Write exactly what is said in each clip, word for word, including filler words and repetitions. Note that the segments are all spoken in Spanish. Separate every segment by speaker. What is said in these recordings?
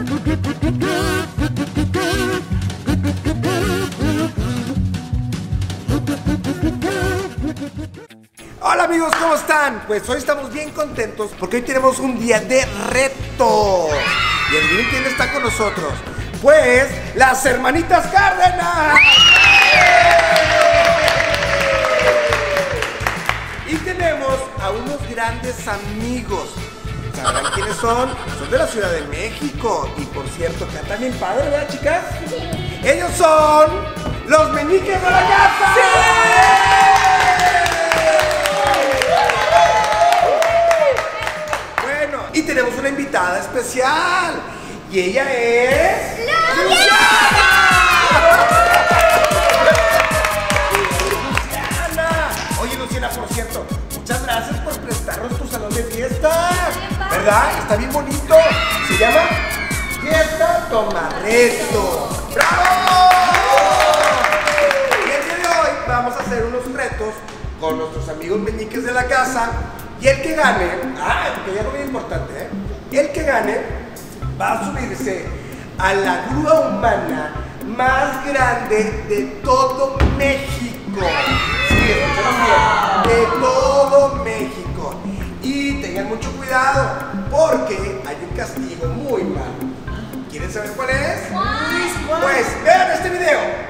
Speaker 1: Hola amigos, ¿cómo están? Pues hoy estamos bien contentos porque hoy tenemos un día de reto. Y adivinen quién está con nosotros. Pues las hermanitas Cárdenas. Y tenemos a unos grandes amigos. ¿Sabrán quiénes son? Son de la Ciudad de México. Y por cierto, cantan bien padre, ¿verdad, chicas? Sí. Ellos son los meñiques de la casa. ¡Sí! Bueno, y tenemos una invitada especial. Y ella es... ¡Luciana! ¡Luciana! Oye, Luciana, por cierto, muchas gracias por prestarnos tu salón de fiestas. ¿Verdad? Está bien bonito. Se llama Fiesta Tomarreto. ¡Bravo! Y el día de hoy vamos a hacer unos retos con nuestros amigos meñiques de la casa. Y el que gane, ah, porque ya algo bien importante, ¿eh? El que gane va a subirse a la grúa humana más grande de todo México. Sí, escucharon bien, de todo México. Y tengan mucho cuidado, porque hay un castigo muy malo. ¿Quieren saber cuál es? Pues vean este video.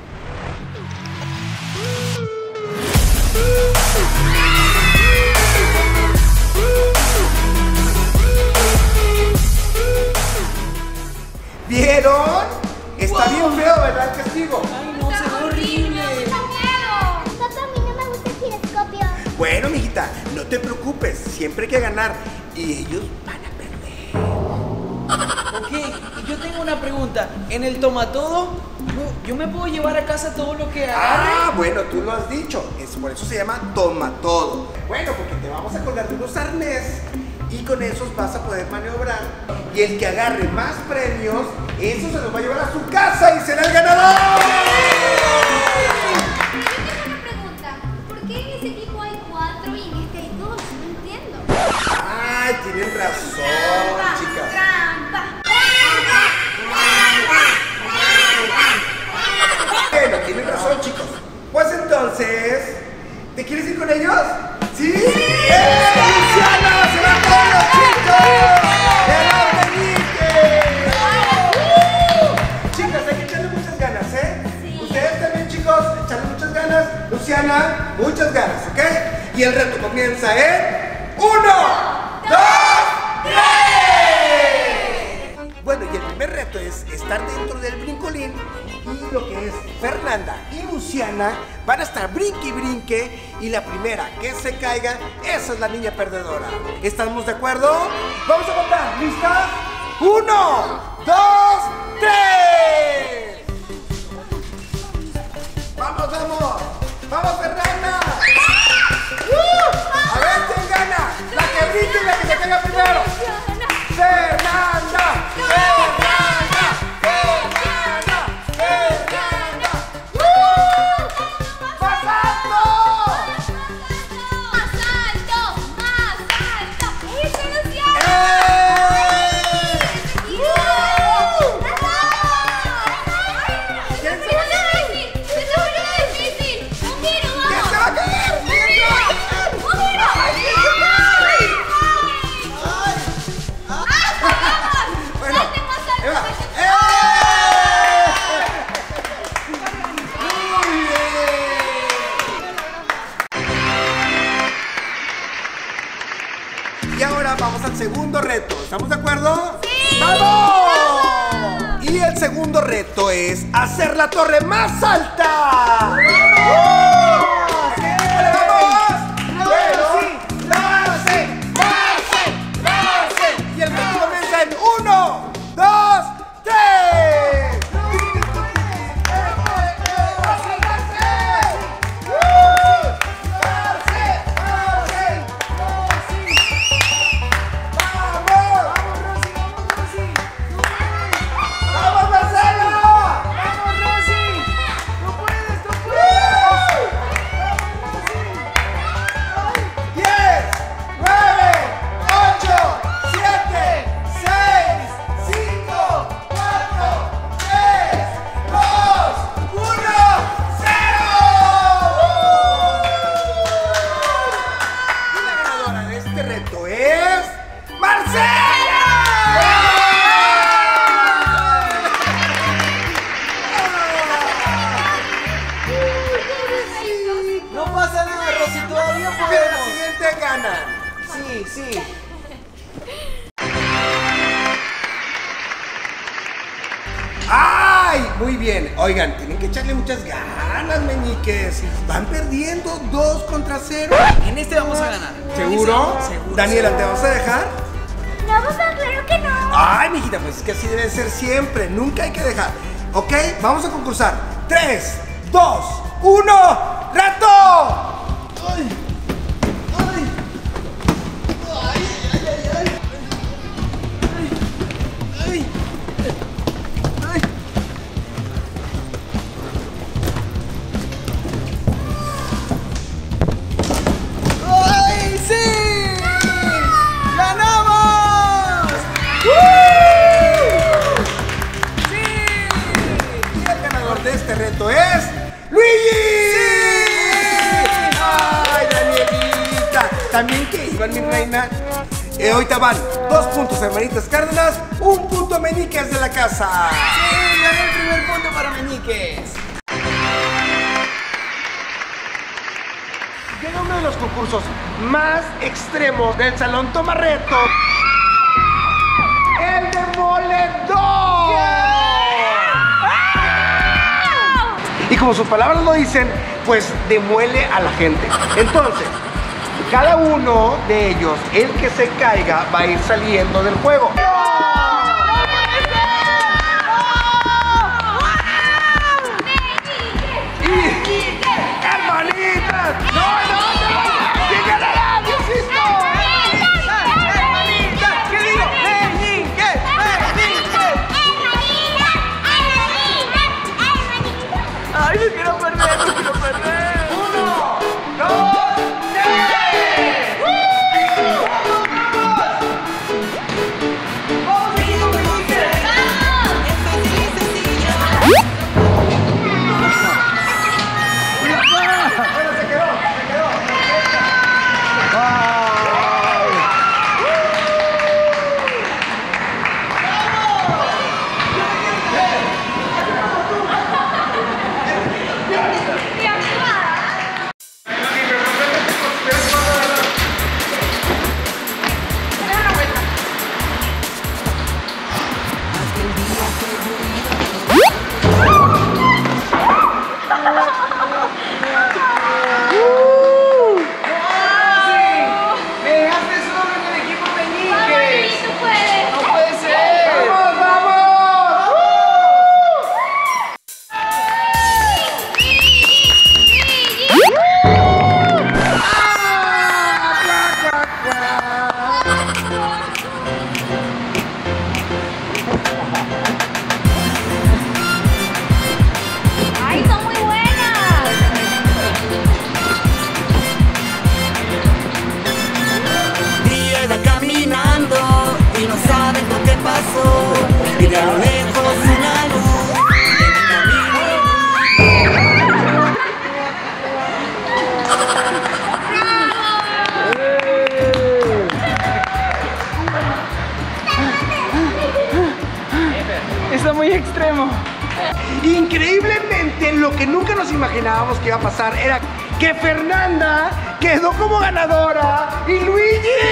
Speaker 1: ¿Vieron? Está wow. Bien feo, ¿verdad, el castigo?
Speaker 2: Ay, no, se ve horrible.
Speaker 3: Me da miedo. Papá, a mí no me gusta el giroscopio.
Speaker 1: Bueno, mijita, no te preocupes. Siempre hay que ganar. Y ellos van a perder.
Speaker 2: Ok, yo tengo una pregunta. En el tomatodo, ¿yo me puedo llevar a casa todo lo que agarre?
Speaker 1: Ah, bueno, tú lo has dicho. Es, por eso se llama tomatodo. Bueno, porque te vamos a colgar de unos arnés. Y con esos vas a poder maniobrar. Y el que agarre más premios, eso se los va a llevar a su casa y será el ganador.
Speaker 3: Yo tengo una pregunta. ¿Por qué en ese equipo hay cuatro y en este hay dos? No entiendo.
Speaker 1: Ay, tienen razón,
Speaker 3: Trampa,
Speaker 1: chicas.
Speaker 3: Trampa.
Speaker 1: Bueno, tienen razón, chicos. Pues entonces, ¿te quieres ir con ellos? ¿Sí? ¡Sí! ¡Eh! ¡Luciana! ¡Se van con los chicos! ¡De los meñiques! ¡Uh! Chicas, hay que echarle muchas ganas, ¿eh?
Speaker 3: Sí. Ustedes
Speaker 1: también, chicos, echarle muchas ganas. Luciana, muchas ganas, ¿ok? Y el reto comienza en... ¡Uno! ¡Dos! ¡Tres! Bueno, y el primer reto es estar dentro del brincolín. Y lo que es Fernanda y Luciana van a estar brinque y brinque. Y la primera que se caiga, esa es la niña perdedora. ¿Estamos de acuerdo? Vamos a contar. ¿Listas? ¡Uno! ¡Dos! ¡Tres! ¡Vamos, vamos! ¡Vamos, Fernanda! ¡Uh! A ver quién gana. La que brinque y la que se caiga primero. ¡Fernanda! ¡Fernanda! ¡Fernanda! ¡Fernanda! ¡Uh! ¡Más alto!
Speaker 3: ¡Más alto! ¡Más alto! ¡Eso, Luciana!
Speaker 1: ¡Eh!
Speaker 3: ¡Uh!
Speaker 1: ¿Quién se
Speaker 3: ¡Se
Speaker 1: va a
Speaker 3: está
Speaker 1: caer?
Speaker 3: difícil! ¡Se está poniendo difícil! ¡Un giro, vamos!
Speaker 1: ¿Quién se va a caer? ¿Quién se va a caer?
Speaker 3: ¡Un giro!
Speaker 1: ¡Ay! Bueno,
Speaker 3: ¡Salte más alto!
Speaker 1: ahí va.
Speaker 3: ¡Salte más
Speaker 1: ¡Eh! Y ahora vamos al segundo reto. ¿Estamos de acuerdo?
Speaker 3: ¡Sí!
Speaker 1: ¡Vamos! Y el segundo reto es hacer la torre más alta. ¡Vamos! ¡Bueno, sí! ¡Lo hace! ¡Lo hace! ¡Lo hace! Y el reto comienza en uno, dos, tres. ¡Vamos, Marcelo!
Speaker 2: ¡Vamos, Rosy! ¡Tú puedes, tú puedes!
Speaker 1: ¡Ay! Muy bien. Oigan, tienen que echarle muchas ganas, meñiques. Van perdiendo dos contra cero.
Speaker 2: En este vamos a ganar.
Speaker 1: ¿Seguro?
Speaker 2: Seguro.
Speaker 1: Daniela, ¿te vas a dejar?
Speaker 3: No, papá, claro que no.
Speaker 1: Ay, mijita, pues es que así debe ser siempre. Nunca hay que dejar. ¿Ok? Vamos a concursar. Tres, dos, uno. ¡Reto! ¡Ay! ¡Ay! ¡Ay, ay, ay, ay! ¡Ay! ¡Ay! ¡Ay, sí! ¡Ganamos! ¡Uh! ¡Sí! Y el ganador de este reto es ¡Luigi! ¡Sí! ¡Ay, Danielita! También que iban, mi reina. Eh, ahorita van dos puntos, hermanitas Cárdenas, un punto, meñiques de la casa.
Speaker 2: Sí, gané el primer punto para Meñiques.
Speaker 1: Llega uno de los concursos más extremos del Salón Toma Reto. ¡El Demoledor! Y como sus palabras lo dicen, pues demuele a la gente. Entonces, cada uno de ellos, el que se caiga, va a ir saliendo del juego. Y, hermanitas, no, no, no, ¿quién ganará, Diosito?
Speaker 2: Hermanita, ¿qué digo? Meñiques, Meñiques. Ay, no quiero perder, no quiero perder.
Speaker 1: Uno, dos, tres. ¡Vamos, equipo, Meñiques! Bueno, se quedó, se quedó. ¡Ay!
Speaker 2: Me dejaste solo en el equipo Meñiques.
Speaker 3: Tú puedes.
Speaker 2: No puede ser.
Speaker 1: ¡Vamos, vamos!
Speaker 3: ¡Ay, son muy buenas!
Speaker 4: Día iba caminando y no sabes lo que pasó. Y de a lo lejos una luz en el camino.
Speaker 2: Está muy extremo.
Speaker 1: Increíblemente, lo que nunca nos imaginábamos que iba a pasar era que Fernanda quedó como ganadora y Luigi.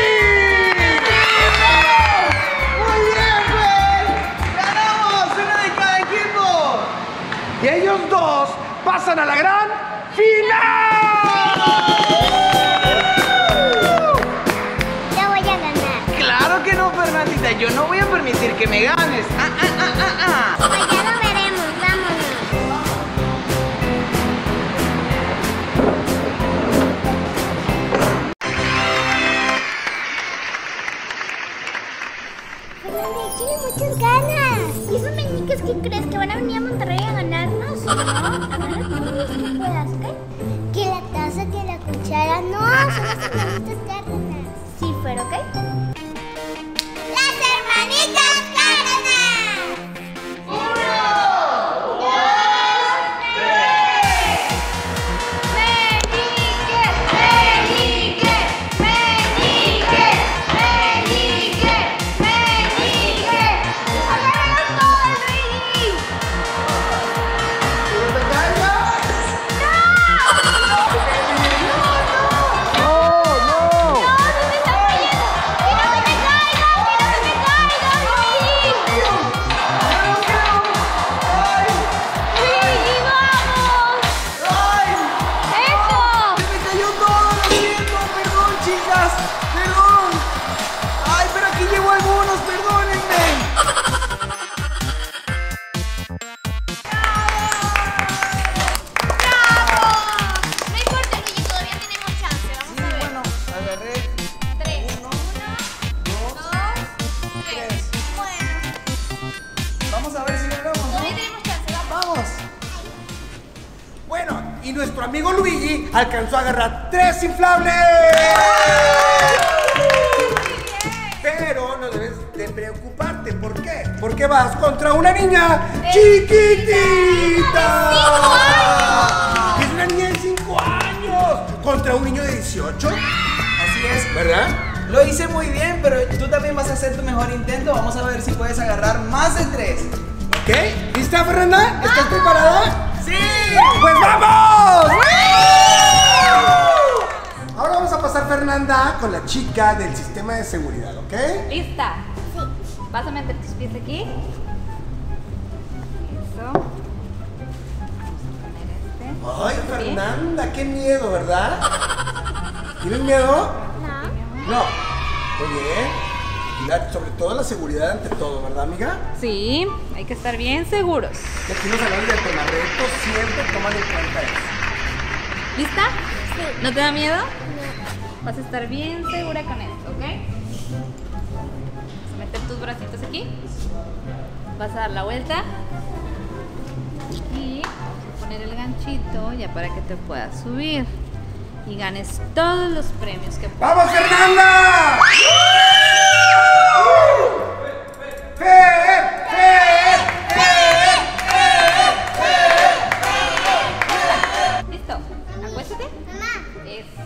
Speaker 1: ¡Muy bien, güey!
Speaker 2: ¡Ganamos! ¡Una de cada equipo!
Speaker 1: Y ellos dos pasan a la gran final.
Speaker 3: Yo voy a ganar.
Speaker 2: Claro que no, Fernandita. Yo no voy a permitir que me ganes. Ah, ah, ah, ah, ah.
Speaker 3: Pues ya lo veremos, vámonos. Fernanda, tiene muchas ganas. ¿Y esos meñiques qué crees? ¿Que van a venir a Monterrey a ganarnos? No, agarra todo lo que puedas, ¿ok? Que la taza, que la cuchara. No, son las hermanitas Cárdenas. Sí, pero, ¿ok? ¡Las hermanitas Cárdenas! ¡Meñiques! ¡Meñiques! ¡Meñiques! ¡Meñiques! ¡Meñiques! ¡Agárralos todos, Luigi!
Speaker 1: ¿No te caigas?
Speaker 3: ¡No!
Speaker 1: y nuestro amigo Luigi alcanzó a agarrar tres inflables. Pero no debes de preocuparte. ¿Por qué? Porque vas contra una niña chiquitita. Es una niña de cinco años contra un niño de dieciocho.
Speaker 2: Así es.
Speaker 1: ¿Verdad?
Speaker 2: Lo hice muy bien, pero tú también vas a hacer tu mejor intento. Vamos a ver si puedes agarrar más de tres.
Speaker 1: ¿Ok? ¿Lista, Fernanda? ¿Estás preparada?
Speaker 2: ¡Sí!
Speaker 1: ¡Pues vamos! Ahora vamos a pasar, Fernanda, con la chica del sistema de seguridad, ¿ok?
Speaker 5: ¿Lista?
Speaker 3: Sí.
Speaker 5: Vas a meter tus pies aquí. Eso. Vamos a poner
Speaker 1: Ay,
Speaker 5: este.
Speaker 1: Fernanda, qué miedo, ¿verdad? ¿Tienes miedo?
Speaker 3: No.
Speaker 1: No. Muy bien. Y la- sobre todo la seguridad ante todo, ¿verdad, amiga?
Speaker 5: Sí, hay que estar bien seguros.
Speaker 1: Y aquí los salones de tomarretos siempre toman en cuenta eso.
Speaker 5: ¿Lista?
Speaker 3: Sí.
Speaker 5: ¿No te da miedo?
Speaker 3: No.
Speaker 5: Vas a estar bien segura con esto, ¿ok? Vas a meter tus bracitos aquí. Vas a dar la vuelta. Y vas a poner el ganchito ya para que te puedas subir. Y ganes todos los premios que puedas.
Speaker 1: ¡Vamos, Fernanda! ¡Fer! ¡Fer!
Speaker 5: ¿Listo? Acuéstate.
Speaker 3: Mamá.
Speaker 5: Eso.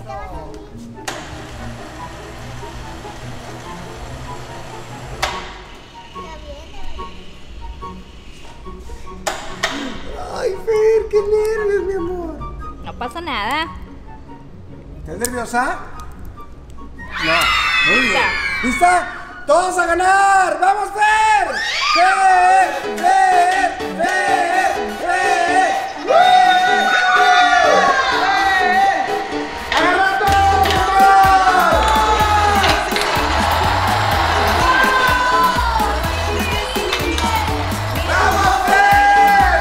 Speaker 1: ¡Ay, Fer! ¡Qué nervios, mi amor!
Speaker 5: No pasa nada.
Speaker 1: ¿Estás nerviosa? No. Muy bien. ¿Lista? ¡Todos a ganar! ¡Vamos, Fer! ¡Fer! ¡Fer! ¡Fer! ¡Fer! ¡Agarra todo! ¡Vamos, Fer!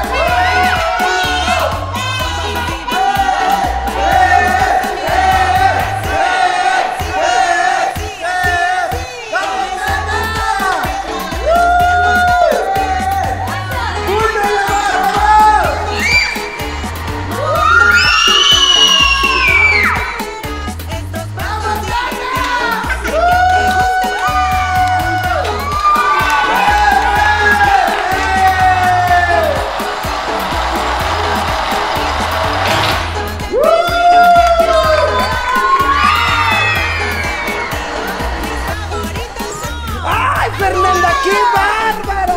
Speaker 1: ¡Ay, Fernanda, qué bárbara!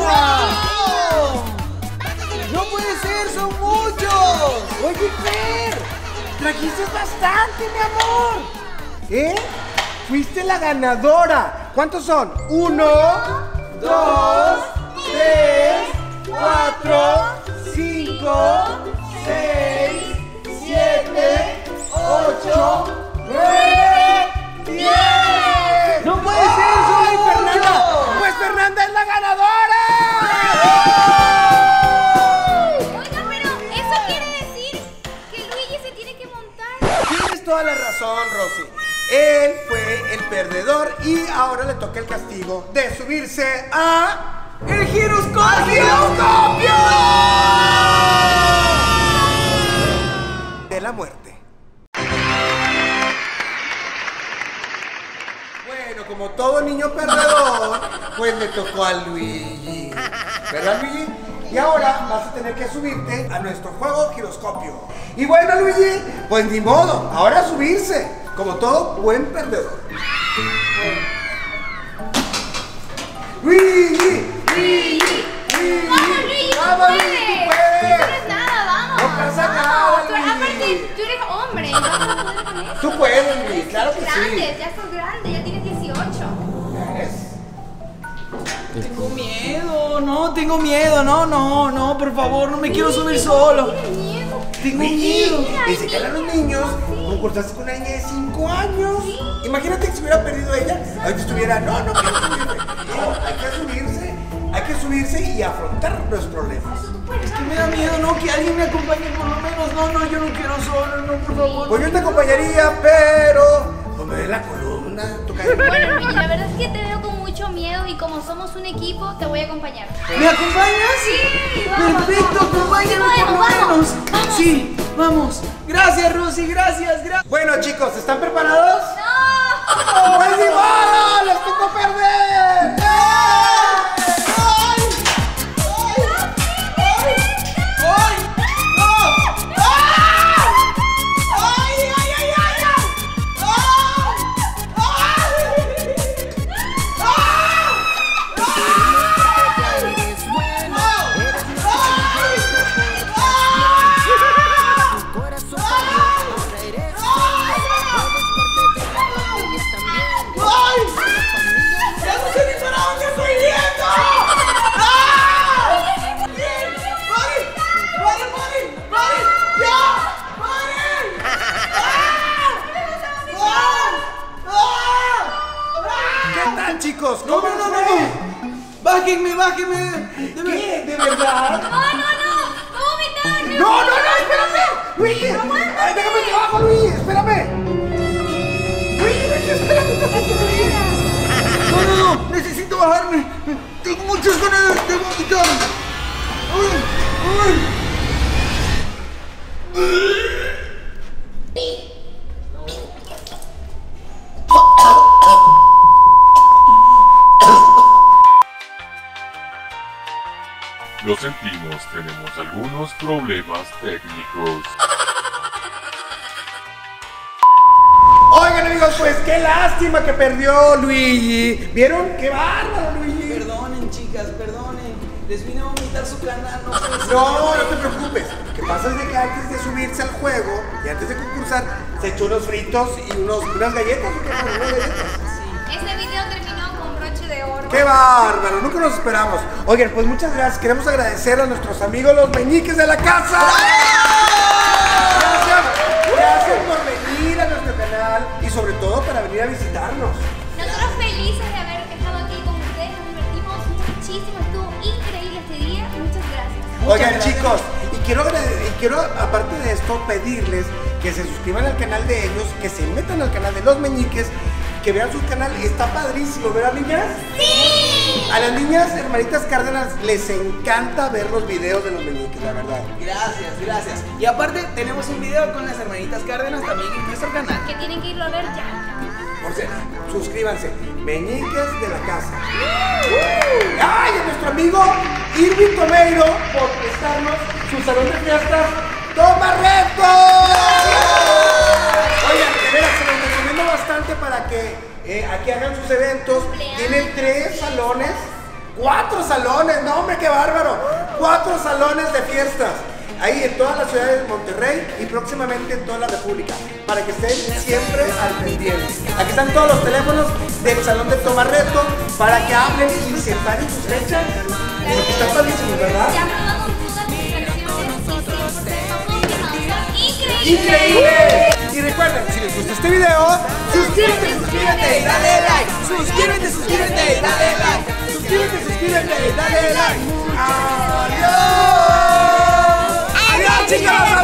Speaker 2: ¡No puede ser! ¡Son muchos!
Speaker 1: Oye, Fer, trajiste bastante, mi amor. ¿Eh? Fuiste la ganadora. ¿Cuántos son? Uno, dos, tres, cuatro, cinco, seis, siete, ocho, nueve, diez.
Speaker 2: ¡No puede ser! ¡Son
Speaker 1: ¡Ay,
Speaker 2: muchos!
Speaker 1: Fernanda! ¡Pues Fernanda es la ganadora!
Speaker 3: Oiga, pero eso quiere decir que Luigi se tiene que montar.
Speaker 1: Tienes toda la razón, Rosy. Él fue el perdedor y ahora le toca el castigo de subirse a...
Speaker 2: ¡El giroscopio!
Speaker 1: ¡al giroscopio! De la muerte. Bueno, como todo niño perdedor, pues le tocó a Luigi. ¿Verdad, Luigi? Y ahora vas a tener que subirte a nuestro juego giroscopio. Y bueno, Luigi, pues ni modo, ahora a subirse. Como todo buen perdedor. Luigi, Luigi, Luigi.
Speaker 3: ¡Vamos, Luigi! ¡Tú
Speaker 1: ¡Vamos,
Speaker 3: puedes!
Speaker 1: Luigi, tú
Speaker 3: ¡No
Speaker 1: puedes!
Speaker 3: eres nada, vamos!
Speaker 1: No pasa
Speaker 3: vamos.
Speaker 1: nada,
Speaker 3: Tú-
Speaker 1: Luigi.
Speaker 3: Aparte, tú eres hombre, no vas a poder con eso.
Speaker 1: Tú puedes, Luigi, claro que
Speaker 3: Grande,
Speaker 1: sí.
Speaker 3: ya sos grande, ya tienes dieciocho.
Speaker 1: ¿Ves?
Speaker 2: Tengo miedo, no, tengo miedo, no, no, no, por favor, no me quiero subir solo.
Speaker 3: Tienes miedo.
Speaker 2: Tengo
Speaker 1: Luigi,
Speaker 2: miedo.
Speaker 1: desde que eran los niños, concursaste con una niña de cinco años. Imagínate que se hubiera perdido ella, ahorita estuviera, no, no quiero subirme. No, hay que subirse, hay que subirse y afrontar los problemas.
Speaker 2: Es que me da miedo, no, que alguien me acompañe por lo menos. No, no, yo no quiero solo, no, por favor.
Speaker 1: Pues yo te acompañaría, pero pues me duele la columna, tu cabeza.
Speaker 3: Bueno, Luigi, la verdad es que te veo con mucho
Speaker 5: mucho miedo y como somos un equipo, te voy a acompañar.
Speaker 2: ¿Me acompañas?
Speaker 5: Sí, vamos.
Speaker 2: Perfecto, acompáñame por lo
Speaker 5: Vamos,
Speaker 2: menos.
Speaker 5: vamos.
Speaker 2: Sí, vamos. Gracias, Rosy, gracias, gracias.
Speaker 1: Bueno, chicos, ¿están preparados?
Speaker 5: ¡No!
Speaker 1: ¡Pues ni modo! ¡Les tocó perder! Chicos,
Speaker 2: No, no, no, no, no. Bájenme, bájenme. De ver-
Speaker 1: ¿Qué? ¿De verdad?
Speaker 5: No, no, no. ¿Cómo me estás?
Speaker 1: ¡No, no, no! ¡Espérame! ¡Luigi! Ay, déjame que bajo, Luigi! ¡Espérame! ¡Luigi, Luigi, espérame!
Speaker 2: No, no, no. Necesito bajarme. Tengo muchas ganas de, de vomitar. Ay, ay.
Speaker 6: Lo sentimos, tenemos algunos problemas técnicos.
Speaker 1: Oigan, amigos, pues qué lástima que perdió Luigi. ¿Vieron? ¡Qué bárbaro, Luigi!
Speaker 2: Perdonen, chicas, perdonen. Les vine a vomitar su canal, no puede ser.
Speaker 1: No, no te preocupes. Lo que pasa es de que antes de subirse al juego y antes de concursar, se echó unos fritos y unos, unas galletas. ¿O qué? Unas galletas.
Speaker 5: Este video terminó con broche de oro.
Speaker 1: ¡Qué bárbaro! Nunca nos esperamos. Oigan, pues muchas gracias. Queremos agradecer a nuestros amigos los meñiques de la casa. Gracias, gracias por venir a nuestro canal y sobre todo para venir a visitarnos.
Speaker 5: Nosotros felices de haber estado aquí con ustedes, nos divertimos muchísimo, estuvo increíble este día. Muchas gracias.
Speaker 1: Oigan,
Speaker 2: gracias.
Speaker 1: chicos, y quiero, agrade- y quiero, aparte de esto, pedirles que se suscriban al canal de ellos, que se metan al canal de los meñiques, que vean su canal. Está padrísimo, ¿verdad, niñas? ¡Sí! A las niñas hermanitas Cárdenas les encanta ver los videos de los meñiques, la verdad.
Speaker 2: Gracias, gracias. Y aparte, tenemos un video con las hermanitas Cárdenas también en nuestro canal.
Speaker 5: Que tienen que irlo a ver ya.
Speaker 1: Por cierto, suscríbanse, meñiques de la casa. ¡Ay! A nuestro amigo Irving Tomeiro por prestarnos su salón de fiestas Toma Reto. Oigan, de veras, se los recomiendo bastante para que eh, aquí hagan sus eventos. Tienen tres salones, cuatro salones, no hombre, qué bárbaro. Cuatro salones de fiestas. Ahí en todas las ciudades de Monterrey y próximamente en toda la República, para que estén siempre al pendiente. Aquí están todos los teléfonos del Salón de Toma Reto para que hablen y separen sus fechas. Porque están padrísimos, ¿verdad?
Speaker 5: Ya probamos todas las versiones y sí, increíble.
Speaker 1: ¡Increíble! Y recuerden, si les gusta este video, suscríbete, suscríbete y dale like. Suscríbete, suscríbete y dale like. Suscríbete, suscríbete y dale like. ¡Adiós! ¡Adiós, chicos!